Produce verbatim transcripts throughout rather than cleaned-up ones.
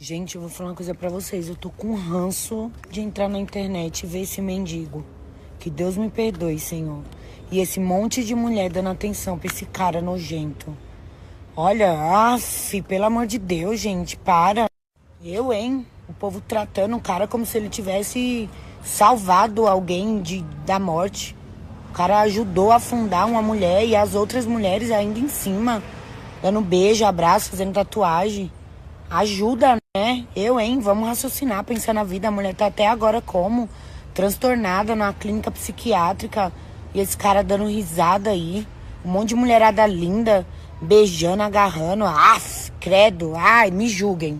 Gente, eu vou falar uma coisa pra vocês. Eu tô com ranço de entrar na internet e ver esse mendigo. Que Deus me perdoe, Senhor. E esse monte de mulher dando atenção pra esse cara nojento. Olha, af, pelo amor de Deus, gente, para. Eu, hein? O povo tratando o cara como se ele tivesse salvado alguém de, da morte. O cara ajudou a afundar uma mulher e as outras mulheres ainda em cima. Dando beijo, abraço, fazendo tatuagem. Ajuda, né? Eu, hein? Vamos raciocinar, pensar na vida. A mulher tá até agora como? Transtornada na clínica psiquiátrica. E esse cara dando risada aí. Um monte de mulherada linda, beijando, agarrando. Af, credo. Ai, me julguem.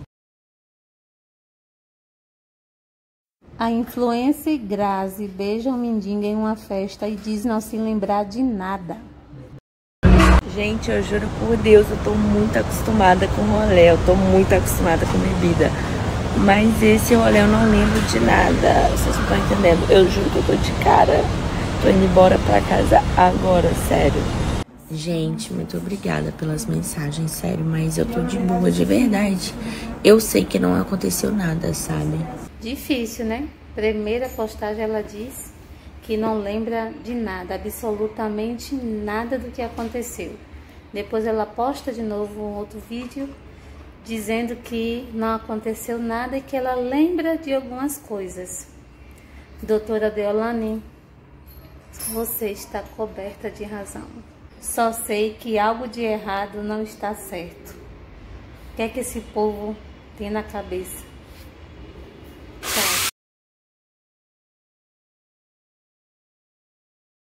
A influencer Grazi beija um mendigo em uma festa e diz não se lembrar de nada. Gente, eu juro por Deus, eu tô muito acostumada com rolê, eu tô muito acostumada com bebida. Mas esse rolê eu não lembro de nada, vocês não estão entendendo. Eu juro que eu tô de cara, tô indo embora pra casa agora, sério. Gente, muito obrigada pelas mensagens, sério, mas eu tô de boa, de verdade. Eu sei que não aconteceu nada, sabe? Difícil, né? Primeira postagem ela diz que não lembra de nada, absolutamente nada do que aconteceu. Depois ela posta de novo um outro vídeo dizendo que não aconteceu nada e que ela lembra de algumas coisas. Doutora Deolane, você está coberta de razão. Só sei que algo de errado não está certo. O que é que esse povo tem na cabeça?